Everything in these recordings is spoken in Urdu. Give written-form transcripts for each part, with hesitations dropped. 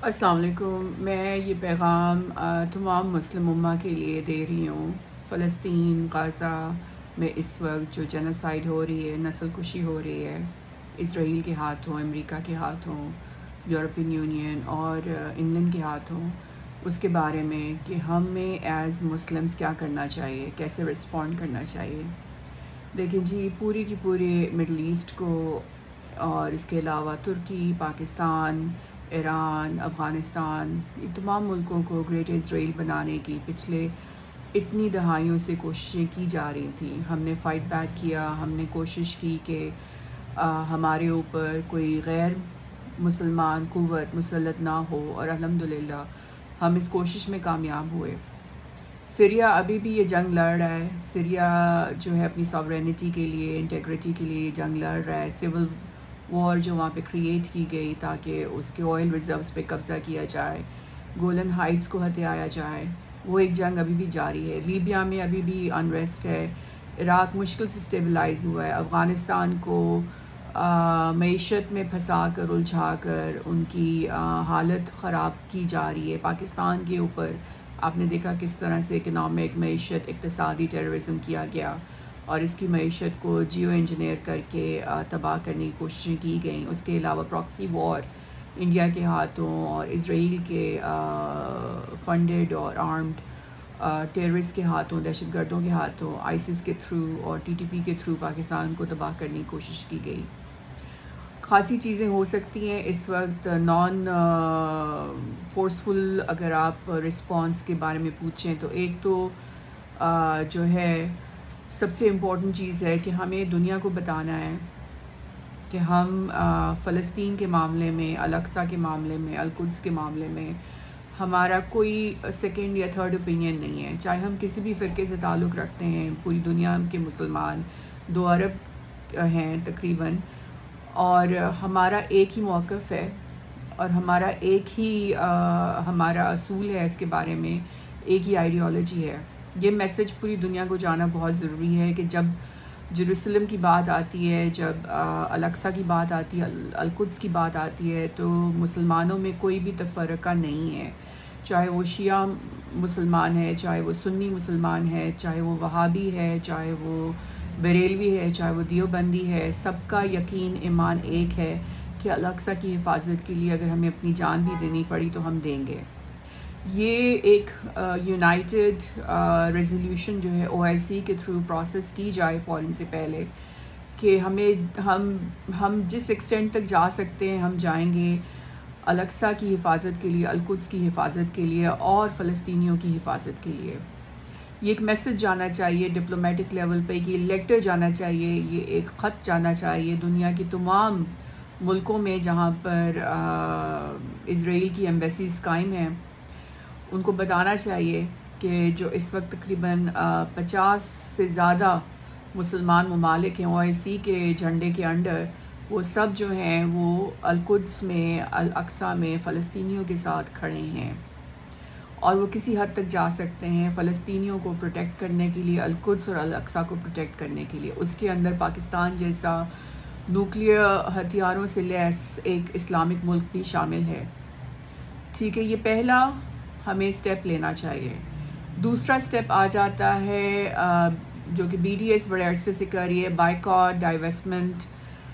السلام علیکم. میں یہ پیغام تمام مسلم امہ کے لیے دے رہی ہوں. فلسطین غازہ میں اس وقت جو جینوسائیڈ ہو رہی ہے، نسل کشی ہو رہی ہے اسرائیل کے ہاتھوں، امریکہ کے ہاتھوں، یورپین یونین اور انگلینڈ کے ہاتھوں، اس کے بارے میں کہ ہمیں ایز مسلمز کیا کرنا چاہیے، کیسے رسپونڈ کرنا چاہیے. دیکھیں جی، پوری کی پوری مڈل ایسٹ کو اور اس کے علاوہ ترکی، پاکستان، ایران، افغانستان، یہ تمام ملکوں کو گریٹ اسرائیل بنانے کی پچھلے اتنی دہائیوں سے کوششیں کی جا رہی تھیں. ہم نے فائٹ بیک کیا، ہم نے کوشش کی کہ ہمارے اوپر کوئی غیر مسلمان قوت مسلط نہ ہو، اور الحمدللہ ہم اس کوشش میں کامیاب ہوئے. سیریا ابھی بھی یہ جنگ لڑ رہا ہے. سیریا جو ہے اپنی ساورینٹی کے لیے، انٹیگریٹی کے لیے جنگ لڑ رہا ہے. سول وار جو وہاں پہ کریٹ کی گئی تاکہ اس کے آئل ریزروز پہ قبضہ کیا جائے، گولن ہائٹس کو ہتھیایا جائے، وہ ایک جنگ ابھی بھی جاری ہے. لیبیا میں ابھی بھی انریسٹ ہے. عراق مشکل سے اسٹیبلائز ہوا ہے. افغانستان کو معیشت میں پھنسا کر، الجھا کر ان کی حالت خراب کی جا رہی ہے. پاکستان کے اوپر آپ نے دیکھا کس طرح سے اکنامک، معیشت، اقتصادی ٹیررزم کیا گیا اور اس کی معیشت کو جیو انجینئر کر کے تباہ کرنے کی کوششیں کی گئیں. اس کے علاوہ پراکسی وار انڈیا کے ہاتھوں اور اسرائیل کے فنڈڈ اور آرمڈ ٹیررسٹ کے ہاتھوں، دہشت گردوں کے ہاتھوں، آئیسس کے تھرو اور ٹی ٹی پی کے تھرو پاکستان کو تباہ کرنے کی کوشش کی گئی. خاصی چیزیں ہو سکتی ہیں اس وقت نان فورسفل. اگر آپ رسپانس کے بارے میں پوچھیں تو ایک تو جو ہے سب سے امپورٹنٹ چیز ہے کہ ہمیں دنیا کو بتانا ہے کہ ہم فلسطین کے معاملے میں، الاقصی کے معاملے میں، القدس کے معاملے میں ہمارا کوئی سیکنڈ یا تھرڈ اوپینین نہیں ہے. چاہے ہم کسی بھی فرقے سے تعلق رکھتے ہیں، پوری دنیا کے مسلمان 2 ارب ہیں تقریباً، اور ہمارا ایک ہی موقف ہے اور ہمارا ایک ہی ہمارا اصول ہے، اس کے بارے میں ایک ہی آئیڈیالوجی ہے. یہ میسج پوری دنیا کو جانا بہت ضروری ہے کہ جب جیروسلم کی بات آتی ہے، جب الاقصی کی بات آتی ہے، القدس کی بات آتی ہے، تو مسلمانوں میں کوئی بھی تفرقہ نہیں ہے. چاہے وہ شیعہ مسلمان ہے، چاہے وہ سنی مسلمان ہے، چاہے وہ وہابی ہے، چاہے وہ بریلوی ہے، چاہے وہ دیوبندی ہے، سب کا یقین ایمان ایک ہے کہ الاقصی کی حفاظت کے لیے اگر ہمیں اپنی جان بھی دینی پڑی تو ہم دیں گے. یہ ایک یونائٹڈ ریزولوشن جو ہے OIC کے تھرو پروسیس کی جائے فوراً سے پہلے کہ ہم جس ایکسٹینٹ تک جا سکتے ہیں ہم جائیں گے الاقصی کی حفاظت کے لیے، القدس کی حفاظت کے لیے اور فلسطینیوں کی حفاظت کے لیے. یہ ایک میسج جانا چاہیے ڈپلومیٹک لیول پہ، یہ لیٹر جانا چاہیے، یہ ایک خط جانا چاہیے دنیا کی تمام ملکوں میں جہاں پر اسرائیل کی ایمبیسیز قائم ہیں. ان کو بتانا چاہیے کہ جو اس وقت تقریباً 50 سے زیادہ مسلمان ممالک ہیں OIC کے جھنڈے کے انڈر، وہ سب جو ہیں وہ القدس میں، الاقصی میں فلسطینیوں کے ساتھ کھڑے ہیں اور وہ کسی حد تک جا سکتے ہیں فلسطینیوں کو پروٹیکٹ کرنے کے لیے، القدس اور الاقصی کو پروٹیکٹ کرنے کے لیے. اس کے اندر پاکستان جیسا نیوکلیئر ہتھیاروں سے لیس ایک اسلامک ملک بھی شامل ہے. ٹھیک ہے، یہ پہلا ہمیں اسٹیپ لینا چاہیے. دوسرا اسٹیپ آ جاتا ہے جو کہ BDS بڑے عرصے سے کر رہی ہے، بائیکاٹ، ڈائیویسٹمنٹ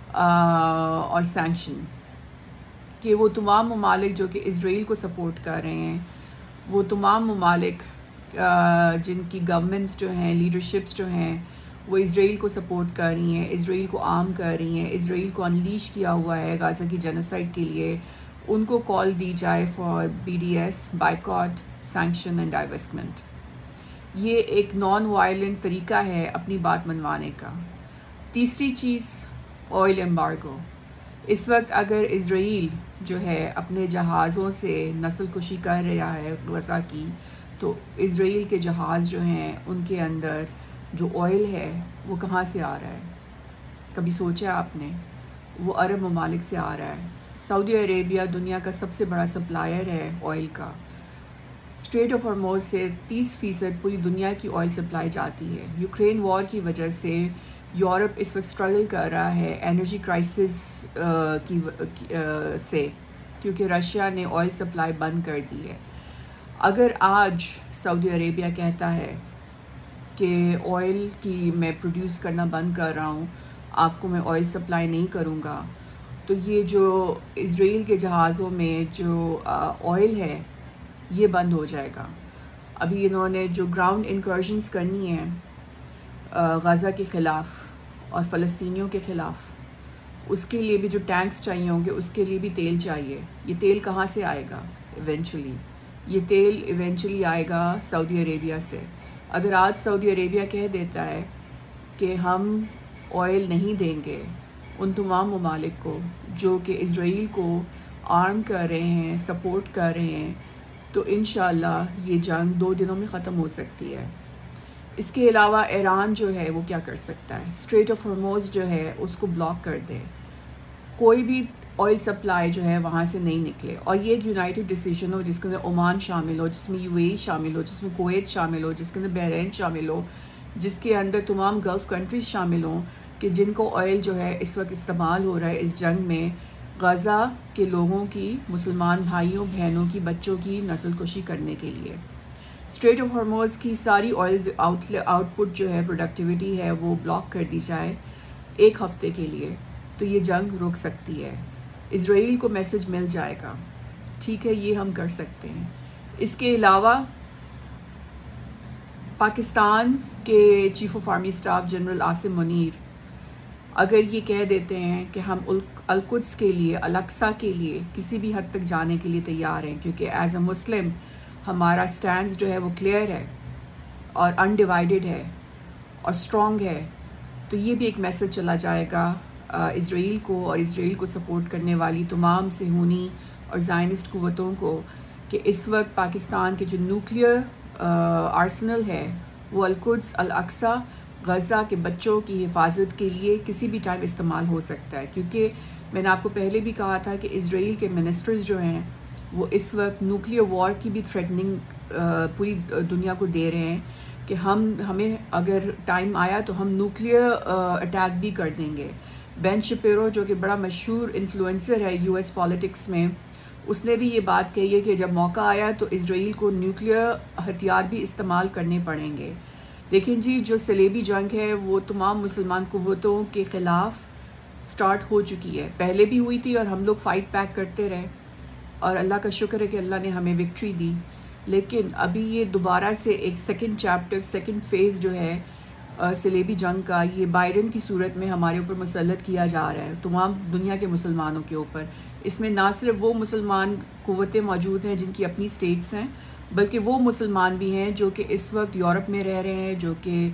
اور سینکشن. کہ وہ تمام ممالک جو کہ اسرائیل کو سپورٹ کر رہے ہیں، وہ تمام ممالک جن کی گورنمنٹس جو ہیں، لیڈرشپس جو ہیں، وہ اسرائیل کو سپورٹ کر رہی ہیں، اسرائیل کو عام کر رہی ہیں، اسرائیل کو انلیش کیا ہوا ہے غزہ کی جینوسائیڈ کے لیے، ان کو کال دی جائے for BDS، boycott, sanction and divestment. یہ ایک نان وائلنٹ طریقہ ہے اپنی بات منوانے کا. تیسری چیز آئل ایمبارگو. اس وقت اگر اسرائیل جو ہے اپنے جہازوں سے نسل کشی کر رہا ہے غزہ کی، تو اسرائیل کے جہاز جو ہیں ان کے اندر جو آئل ہے وہ کہاں سے آ رہا ہے؟ کبھی سوچا آپ نے؟ وہ عرب ممالک سے آ رہا ہے. سعودی عربیہ دنیا کا سب سے بڑا سپلائر ہے آئل کا. اسٹریٹ آف ہارموز سے 30% پوری دنیا کی آئل سپلائی جاتی ہے. یوکرین وار کی وجہ سے یورپ اس وقت اسٹرگل کر رہا ہے انرجی کرائسس سے. کیونکہ رشیا نے آئل سپلائی بند کر دی ہے۔ اگر آج سعودی عربیہ کہتا ہے کہ آئل کی میں پروڈیوس کرنا بند کر رہا ہوں، آپ کو میں آئل سپلائی نہیں کروں گا، تو یہ جو اسرائیل کے جہازوں میں جو آئل ہے یہ بند ہو جائے گا۔ ابھی انہوں نے جو گراؤنڈ انکرشنز کرنی ہیں غزہ کے خلاف اور فلسطینیوں کے خلاف، اس کے لیے بھی جو ٹینکس چاہیے ہوں گے، اس کے لیے بھی تیل چاہیے۔ یہ تیل کہاں سے آئے گا ایونچولی؟ یہ تیل ایونچولی آئے گا سعودی عربیہ سے۔ اگر آج سعودی عربیہ کہہ دیتا ہے کہ ہم آئل نہیں دیں گے ان تمام ممالک کو جو کہ اسرائیل کو آرم کر رہے ہیں، سپورٹ کر رہے ہیں، تو انشاءاللہ یہ جنگ 2 دنوں میں ختم ہو سکتی ہے۔ اس کے علاوہ ایران جو ہے وہ کیا کر سکتا ہے؟ اسٹریٹ آف ہارموز جو ہے اس کو بلاک کر دے، کوئی بھی آئل سپلائی جو ہے وہاں سے نہیں نکلے، اور یہ ایک یونائٹڈ ڈیسیجن ہو جس کے اندر عمان شامل ہو، جس میں UAE شامل ہو، جس میں کویت شامل ہو، جس کے اندر بحرین شامل ہو، جس کے اندر تمام گلف کنٹریز شامل ہوں، کہ جن کو آئل جو ہے اس وقت استعمال ہو رہا ہے اس جنگ میں غزہ کے لوگوں کی، مسلمان بھائیوں بہنوں کی، بچوں کی نسل کشی کرنے کے لیے۔ اسٹریٹ آف ہارموز کی ساری آئل آؤٹ پٹ جو ہے، پروڈکٹیوٹی ہے، وہ بلاک کر دی جائے 1 ہفتے کے لیے، تو یہ جنگ رک سکتی ہے۔ اسرائیل کو میسج مل جائے گا، ٹھیک ہے، یہ ہم کر سکتے ہیں۔ اس کے علاوہ پاکستان کے chief of army staff general Asim Munir اگر یہ کہہ دیتے ہیں کہ ہم القدس کے لیے، الاقصی کے لیے کسی بھی حد تک جانے کے لیے تیار ہیں، کیونکہ ایز اے مسلم ہمارا سٹینڈز جو ہے وہ کلیئر ہے اور انڈیوائیڈڈ ہے اور اسٹرانگ ہے، تو یہ بھی ایک میسج چلا جائے گا اسرائیل کو اور اسرائیل کو سپورٹ کرنے والی تمام صہیونی اور زائنسٹ قوتوں کو، کہ اس وقت پاکستان کے جو نیوکلیئر آرسنل ہے وہ القدس، الاقصی، غزہ کے بچوں کی حفاظت کے لیے کسی بھی ٹائم استعمال ہو سکتا ہے۔ کیونکہ میں نے آپ کو پہلے بھی کہا تھا کہ اسرائیل کے منسٹرز جو ہیں وہ اس وقت نیوکلیئر وار کی بھی تھریٹننگ پوری دنیا کو دے رہے ہیں کہ ہمیں اگر ٹائم آیا تو ہم نیوکلیئر اٹیک بھی کر دیں گے۔ بین شپیرو جو کہ بڑا مشہور انفلوئنسر ہے US پالیٹکس میں، اس نے بھی یہ بات کہی ہے کہ جب موقع آیا تو اسرائیل کو نیوکلیئر ہتھیار بھی استعمال کرنے پڑیں گے۔ لیکن جی جو صلیبی جنگ ہے وہ تمام مسلمان قوتوں کے خلاف سٹارٹ ہو چکی ہے، پہلے بھی ہوئی تھی اور ہم لوگ فائٹ بیک کرتے رہے، اور اللہ کا شکر ہے کہ اللہ نے ہمیں وکٹری دی۔ لیکن ابھی یہ دوبارہ سے ایک سیکنڈ چیپٹر، سیکنڈ فیز جو ہے صلیبی جنگ کا، یہ بائیڈن کی صورت میں ہمارے اوپر مسلط کیا جا رہا ہے، تمام دنیا کے مسلمانوں کے اوپر۔ اس میں نہ صرف وہ مسلمان قوتیں موجود ہیں جن کی اپنی سٹیٹس ہیں، بلکہ وہ مسلمان بھی ہیں جو کہ اس وقت یورپ میں رہ رہے ہیں، جو کہ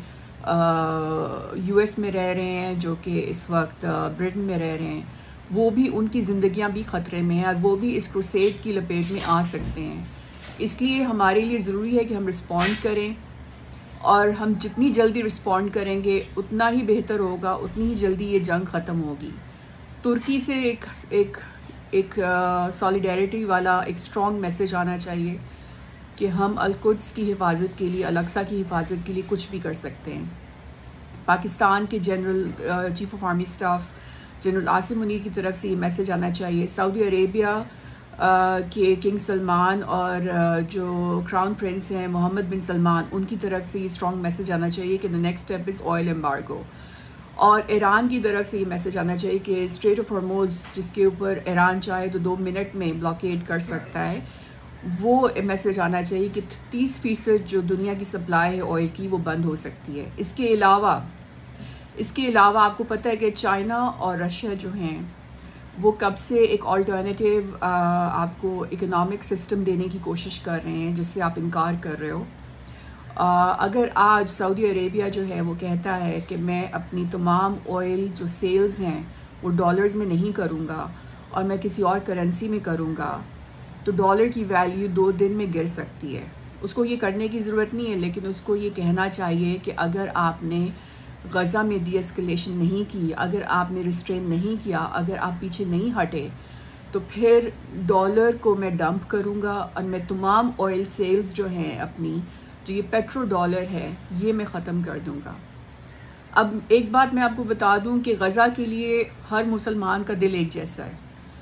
US میں رہ رہے ہیں، جو کہ اس وقت برٹن میں رہ رہے ہیں، وہ بھی، ان کی زندگیاں بھی خطرے میں ہیں اور وہ بھی اس کروسیڈ کی لپیٹ میں آ سکتے ہیں۔ اس لیے ہمارے لیے ضروری ہے کہ ہم رسپونڈ کریں، اور ہم جتنی جلدی رسپونڈ کریں گے اتنا ہی بہتر ہوگا، اتنی ہی جلدی یہ جنگ ختم ہوگی۔ ترکی سے ایک سالیڈیرٹی والا ایک اسٹرانگ میسج آنا چاہیے کہ ہم القدس کی حفاظت کے لیے، الاقصی کی حفاظت کے لیے کچھ بھی کر سکتے ہیں۔ پاکستان کے general chief of army staff general Asim Munir کی طرف سے یہ میسج آنا چاہیے۔ سعودی عربیہ کے کنگ سلمان اور جو کراؤن پرنس ہیں محمد بن سلمان، ان کی طرف سے یہ اسٹرانگ میسج آنا چاہیے کہ the next step is oil embargo۔ اور ایران کی طرف سے یہ میسج آنا چاہیے کہ اسٹریٹ آف ہارموز جس کے اوپر ایران چاہے تو 2 منٹ میں بلاکیڈ کر سکتا ہے، وہ میسج آنا چاہیے کہ 30% جو دنیا کی سپلائی ہے آئل کی وہ بند ہو سکتی ہے۔ اس کے علاوہ آپ کو پتہ ہے کہ چائنا اور رشیا جو ہیں وہ کب سے ایک آلٹرنیٹیو آپ کو اکنامک سسٹم دینے کی کوشش کر رہے ہیں، جس سے آپ انکار کر رہے ہو۔ اگر آج سعودی عربیہ جو ہے وہ کہتا ہے کہ میں اپنی تمام آئل جو سیلز ہیں وہ ڈالرز میں نہیں کروں گا اور میں کسی اور کرنسی میں کروں گا، تو ڈالر کی ویلیو 2 دن میں گر سکتی ہے۔ اس کو یہ کرنے کی ضرورت نہیں ہے، لیکن اس کو یہ کہنا چاہیے کہ اگر آپ نے غزہ میں ڈی ایسکلیشن نہیں کی، اگر آپ نے ریسٹرین نہیں کیا، اگر آپ پیچھے نہیں ہٹے، تو پھر ڈالر کو میں ڈمپ کروں گا اور میں تمام آئل سیلز جو ہیں اپنی، جو یہ پیٹرو ڈالر ہے، یہ میں ختم کر دوں گا۔ اب ایک بات میں آپ کو بتا دوں کہ غزہ کے لیے ہر مسلمان کا دل ایک جیسا ہے۔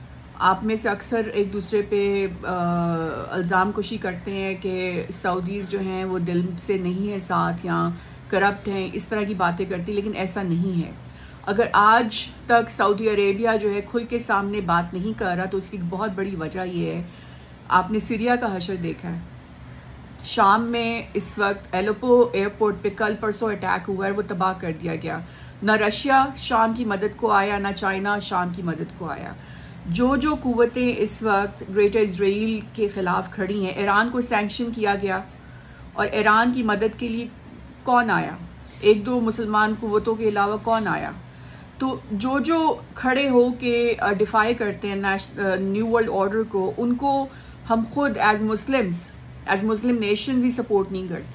آپ میں سے اکثر ایک دوسرے پہ الزام کشی کرتے ہیں کہ سعودیز جو ہیں وہ دل سے نہیں ہیں ساتھ یا کرپٹ ہیں، اس طرح کی باتیں کرتی، لیکن ایسا نہیں ہے. اگر آج تک سعودی عربیہ جو ہے کھل کے سامنے بات نہیں کر رہا تو اس کی بہت بڑی وجہ یہ ہے، آپ نے سیریا کا حشر دیکھا ہے. شام میں اس وقت ایلپو ایئرپورٹ پہ کل پرسوں اٹیک ہوا ہے، وہ تباہ کر دیا گیا. نہ رشیا شام کی مدد کو آیا، نہ چائنا شام کی مدد کو آیا. جو قوتیں اس وقت گریٹر اسرائیل کے خلاف کھڑی ہیں، ایران کو سینکشن کیا گیا، اور ایران کی مدد کے لیے کون آیا؟ ایک دو مسلمان قوتوں کے علاوہ کون آیا؟ تو جو کھڑے ہو کے ڈیفائی کرتے ہیں نیو ورلڈ آرڈر کو، ان کو ہم خود ایز مسلم نیشنز ہی سپورٹ نہیں کرتے.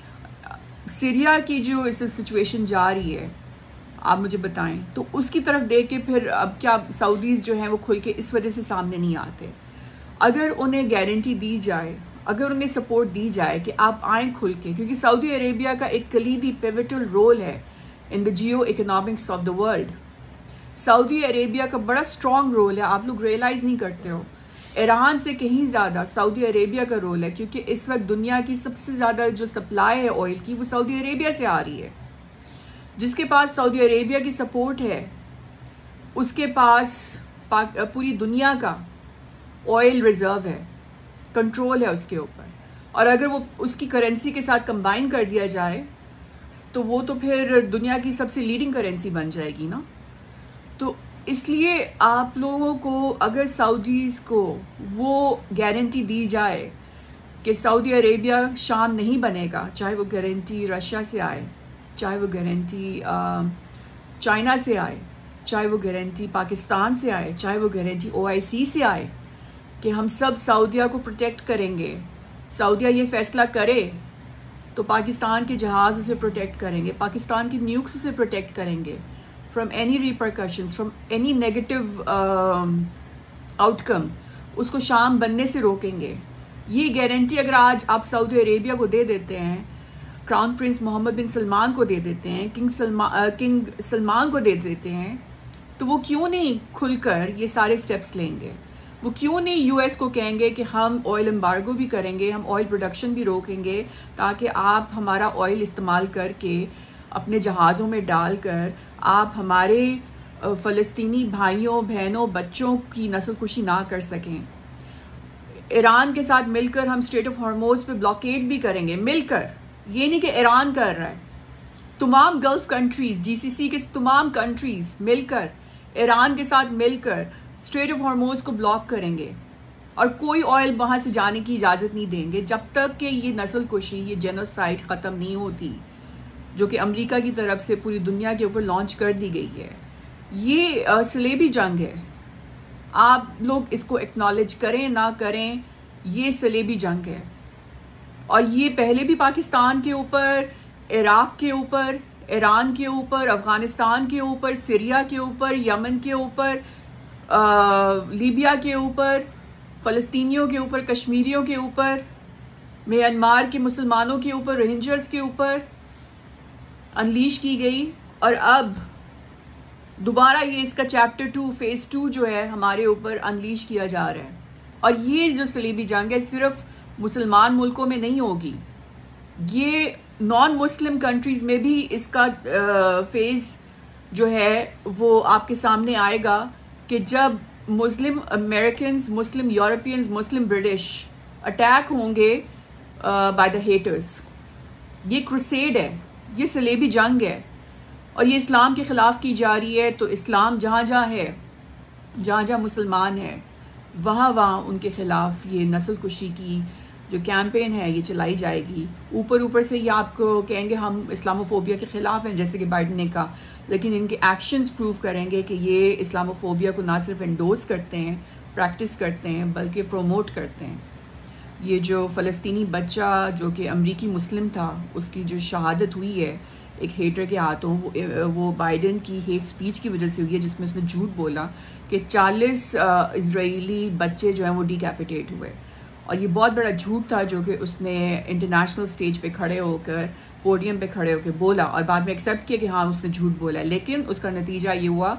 سیریا کی جو اس سچویشن جا رہی ہے، آپ مجھے بتائیں، تو اس کی طرف دیکھ کے پھر اب کیا سعودیز جو ہیں وہ کھل کے اس وجہ سے سامنے نہیں آتے؟ اگر انہیں گارنٹی دی جائے، اگر انہیں سپورٹ دی جائے کہ آپ آئیں کھل کے، کیونکہ سعودی عربیہ کا ایک کلیدی پیوٹل رول ہے in the geoeconomics of the world. Saudi Arabia کا بڑا اسٹرانگ رول ہے، آپ لوگ ریئلائز نہیں کرتے ہو. ایران سے کہیں زیادہ سعودی عربیہ کا رول ہے، کیونکہ اس وقت دنیا کی سب سے زیادہ جو سپلائی ہے آئل کی وہ سعودی عربیہ سے آ رہی ہے. جس کے پاس سعودی عربیہ کی سپورٹ ہے، اس کے پاس پوری دنیا کا آئل ریزرو ہے، کنٹرول ہے اس کے اوپر. اور اگر وہ اس کی کرنسی کے ساتھ کمبائن کر دیا جائے تو وہ تو پھر دنیا کی سب سے لیڈنگ کرنسی بن جائے گی نا. تو اس لیے آپ لوگوں کو اگر سعودیز کو وہ گارنٹی دی جائے کہ سعودی عربیہ شام نہیں بنے گا، چاہے وہ گارنٹی رشیا سے آئے، چاہے وہ گارنٹی چائنا سے آئے، چاہے وہ گارنٹی پاکستان سے آئے، چاہے وہ گارنٹی OIC سے آئے کہ ہم سب سعودیہ کو پروٹیکٹ کریں گے، سعودیہ یہ فیصلہ کرے تو پاکستان کے جہاز اسے پروٹیکٹ کریں گے، پاکستان کی نیوکس اسے پروٹیکٹ کریں گے from any repercussions, from any negative outcome, اس کو شام بننے سے روکیں گے. یہ گارنٹی اگر آج آپ سعودی عربیہ کو دے دیتے ہیں، crown prince Mohammed bin Salman کو دے دیتے ہیں، کنگ سلمان کو دے دیتے ہیں، تو وہ کیوں نہیں کھل کر یہ سارے سٹیپس لیں گے؟ وہ کیوں نہیں US کو کہیں گے کہ ہم آئل امبارگو بھی کریں گے، ہم آئل پروڈکشن بھی روکیں گے تاکہ آپ ہمارا آئل استعمال کر کے اپنے جہازوں میں ڈال کر آپ ہمارے فلسطینی بھائیوں بہنوں بچوں کی نسل کشی نہ کر سکیں. ایران کے ساتھ مل کر ہم اسٹریٹ آف ہارموز پہ بلاکیڈ بھی کریں گے، مل کر. یہ نہیں کہ ایران کر رہا ہے، تمام گلف کنٹریز، GCC کے تمام کنٹریز مل کر ایران کے ساتھ مل کر اسٹریٹ آف ہارموز کو بلاک کریں گے، اور کوئی آئل وہاں سے جانے کی اجازت نہیں دیں گے جب تک کہ یہ نسل کشی، یہ جینوسائیڈ ختم نہیں ہوتی جو کہ امریکہ کی طرف سے پوری دنیا کے اوپر لانچ کر دی گئی ہے. یہ صلیبی جنگ ہے، آپ لوگ اس کو ایکنالج کریں نہ کریں، یہ صلیبی جنگ ہے. اور یہ پہلے بھی پاکستان کے اوپر، عراق کے اوپر، ایران کے اوپر، افغانستان کے اوپر، سیریا کے اوپر، یمن کے اوپر، لیبیا کے اوپر، فلسطینیوں کے اوپر، کشمیریوں کے اوپر، میانمار کے مسلمانوں کے اوپر، روہنجرز کے اوپر انلیش کی گئی. اور اب دوبارہ یہ اس کا چیپٹر 2 فیز 2 جو ہے ہمارے اوپر انلیش کیا جا رہا ہے. اور یہ جو صلیبی جنگ ہے صرف مسلمان ملکوں میں نہیں ہوگی، یہ نان مسلم کنٹریز میں بھی اس کا فیز جو ہے وہ آپ کے سامنے آئے گا کہ جب Muslim Americans, Muslim Europeans, Muslim British attack ہوں گے بائی دا ہیٹرز. یہ کروسیڈ ہے، یہ صلیبی جنگ ہے، اور یہ اسلام کے خلاف کی جا رہی ہے. تو اسلام جہاں جہاں ہے، جہاں جہاں مسلمان ہے، وہاں وہاں ان کے خلاف یہ نسل کشی کی جو کیمپین ہے یہ چلائی جائے گی. اوپر سے یہ آپ کو کہیں گے ہم اسلاموفوبیا کے خلاف ہیں جیسے کہ بائیڈن نے کہا، لیکن ان کے ایکشنز پروو کریں گے کہ یہ اسلاموفوبیا کو نہ صرف انڈورس کرتے ہیں، پریکٹس کرتے ہیں، بلکہ پروموٹ کرتے ہیں. یہ جو فلسطینی بچہ جو کہ امریکی مسلم تھا، اس کی جو شہادت ہوئی ہے ایک ہیٹر کے ہاتھوں، وہ بائیڈن کی ہیٹ سپیچ کی وجہ سے ہوئی ہے، جس میں اس نے جھوٹ بولا کہ 40 اسرائیلی بچے جو ہیں وہ ڈیکیپیٹیٹ ہوئے. اور یہ بہت بڑا جھوٹ تھا جو کہ اس نے انٹرنیشنل سٹیج پہ کھڑے ہو کر، پوڈیم پہ کھڑے ہو کے بولا، اور بعد میں ایکسیپٹ کیا کہ ہاں اس نے جھوٹ بولا ہے. لیکن اس کا نتیجہ یہ ہوا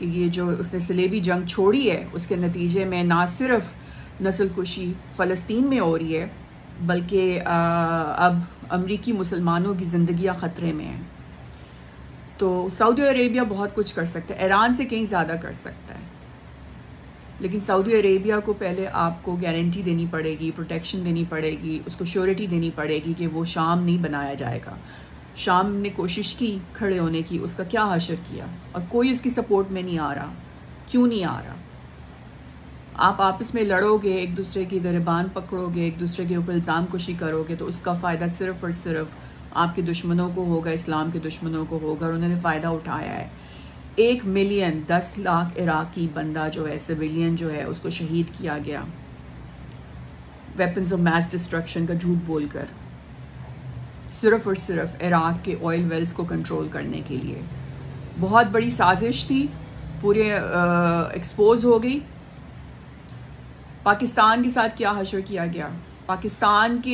کہ یہ جو اس نے صلیبی جنگ چھوڑی ہے اس کے نتیجے میں نہ صرف نسل کشی فلسطین میں ہو رہی ہے بلکہ اب امریکی مسلمانوں کی زندگیاں خطرے میں ہیں. تو سعودی عربیہ بہت کچھ کر سکتا ہے، ایران سے کہیں زیادہ کر سکتا ہے، لیکن سعودی عربیہ کو پہلے آپ کو گارنٹی دینی پڑے گی، پروٹیکشن دینی پڑے گی، اس کو شیورٹی دینی پڑے گی کہ وہ شام نہیں بنایا جائے گا. شام نے کوشش کی کھڑے ہونے کی، اس کا کیا حشر کیا، اور کوئی اس کی سپورٹ میں نہیں آ رہا. کیوں نہیں آ رہا؟ آپ آپس میں لڑو گے، ایک دوسرے کی گریبان پکڑو گے، ایک دوسرے کے اوپر الزام کشی کرو گے، تو اس کا فائدہ صرف اور صرف آپ کے دشمنوں کو ہوگا، اسلام کے دشمنوں کو ہوگا، اور انہوں نے فائدہ اٹھایا ہے. 1 ملین 10 لاکھ عراقی بندہ جو ہے، سویلین جو ہے، اس کو شہید کیا گیا ویپنز آف میس ڈسٹرکشن کا جھوٹ بول کر، صرف اور صرف عراق کے آئل ویلز کو کنٹرول کرنے کے لیے. بہت بڑی سازش تھی، پورے ایکسپوز ہو گئی. پاکستان کے ساتھ کیا حشر کیا گیا؟ پاکستان کے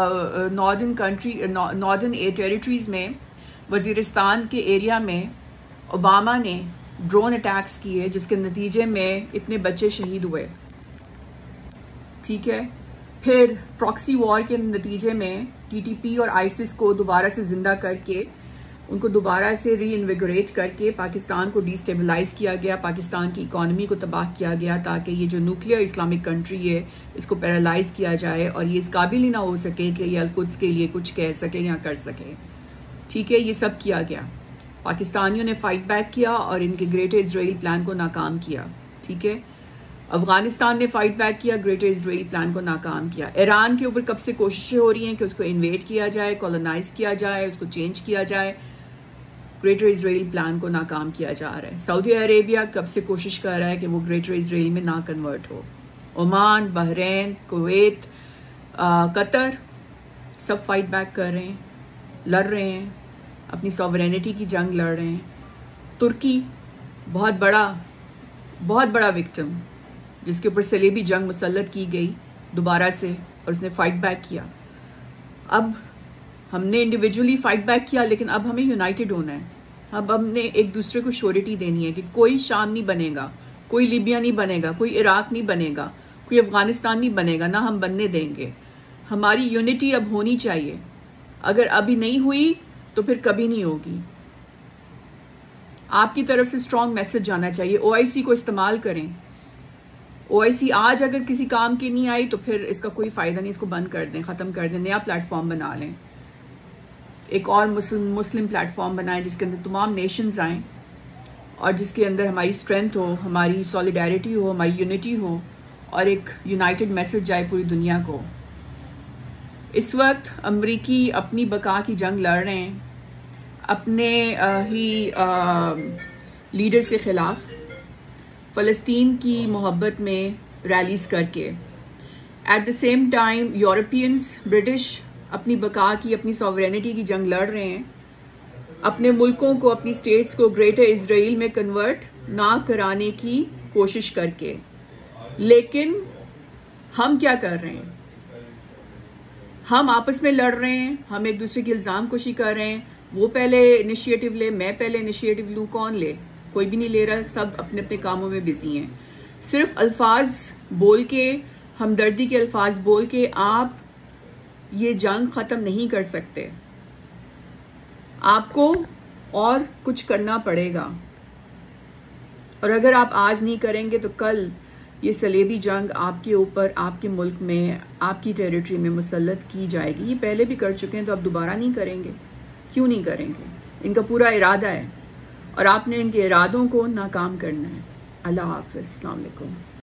ناردرن ٹیریٹریز میں، وزیرستان کے ایریا میں اوباما نے ڈرون اٹیکس کیے جس کے نتیجے میں اتنے بچے شہید ہوئے. ٹھیک ہے، پھر پراکسی وار کے نتیجے میں ٹی ٹی پی اور آئسس کو دوبارہ سے زندہ کر کے، ان کو دوبارہ سے ری انویگوریٹ کر کے پاکستان کو ڈی سٹیبلائز کیا گیا، پاکستان کی اکانومی کو تباہ کیا گیا تاکہ یہ جو نیوکلیئر اسلامک کنٹری ہے اس کو پیرالائز کیا جائے اور یہ اس قابل ہی نہ ہو سکے کہ یہ القدس کے لیے کچھ کہہ سکے یا کر سکے. ٹھیک ہے، یہ سب کیا گیا. پاکستانیوں نے فائٹ بیک کیا اور ان کے گریٹر اسرائیل پلان کو ناکام کیا. ٹھیک ہے، افغانستان نے فائٹ بیک کیا، گریٹر اسرائیل پلان کو ناکام کیا. ایران کے اوپر کب سے کوششیں ہو رہی ہیں کہ اس کو انویٹ کیا جائے، کولونائز کیا جائے، اس کو چینج کیا جائے. گریٹر اسرائیل پلان کو ناکام کیا جا رہا ہے. سعودی عربیہ کب سے کوشش کر رہا ہے کہ وہ گریٹر اسرائیل میں نہ کنورٹ ہو. عمان، بحرین، کویت، قطر سب فائٹ بیک کر رہے ہیں، لڑ رہے ہیں، اپنی سوورینٹی کی جنگ لڑ رہے ہیں. ترکی بہت بڑا وکٹم جس کے اوپر صلیبی جنگ مسلط کی گئی دوبارہ سے، اور اس نے فائٹ بیک کیا. اب ہم نے انڈیویجولی فائٹ بیک کیا، لیکن اب ہمیں یونائٹڈ ہونا ہے. اب ہم نے ایک دوسرے کو شیورٹی دینی ہے کہ کوئی شام نہیں بنے گا، کوئی لیبیا نہیں بنے گا، کوئی عراق نہیں بنے گا، کوئی افغانستان نہیں بنے گا، نہ ہم بننے دیں گے. ہماری یونٹی اب ہونی چاہیے. اگر ابھی نہیں ہوئی تو پھر کبھی نہیں ہوگی. آپ کی طرف سے اسٹرانگ میسج جانا چاہیے. OIC کو استعمال کریں. OIC آج اگر کسی کام کی نہیں آئی تو پھر اس کا کوئی فائدہ نہیں، اس کو بند کر دیں، ختم کر دیں، نیا پلیٹ فارم بنا لیں. ایک اور مسلم پلیٹ فارم بنائیں جس کے اندر تمام نیشنز آئیں اور جس کے اندر ہماری اسٹرینتھ ہو، ہماری سولیڈیرٹی ہو، ہماری یونٹی ہو، اور ایک یونائٹڈ میسج جائے پوری دنیا کو. اس وقت امریکی اپنی بقا کی جنگ لڑ رہے ہیں اپنے ہی لیڈرز کے خلاف، فلسطین کی محبت میں ریلیز کر کے. At the same time Europeans, British اپنی بقا کی، اپنی سوورینٹی کی جنگ لڑ رہے ہیں، اپنے ملکوں کو، اپنی اسٹیٹس کو گریٹر اسرائیل میں کنورٹ نہ کرانے کی کوشش کر کے. لیکن ہم کیا کر رہے ہیں؟ ہم آپس میں لڑ رہے ہیں، ہم ایک دوسرے کی الزام کشی کر رہے ہیں. وہ پہلے انیشیٹو لے، میں پہلے انیشیٹو لوں، کون لے؟ کوئی بھی نہیں لے رہا. سب اپنے اپنے کاموں میں بزی ہیں. صرف الفاظ بول کے، ہمدردی کے الفاظ بول کے آپ یہ جنگ ختم نہیں کر سکتے. آپ کو اور کچھ کرنا پڑے گا، اور اگر آپ آج نہیں کریں گے تو کل یہ صلیبی جنگ آپ کے اوپر، آپ کے ملک میں، آپ کی ٹیریٹری میں مسلط کی جائے گی. یہ پہلے بھی کر چکے ہیں تو اب دوبارہ نہیں کریں گے. کیوں نہیں کریں گے؟ ان کا پورا ارادہ ہے اور آپ نے ان کے ارادوں کو ناکام کرنا ہے. اللہ حافظ. السلام علیکم.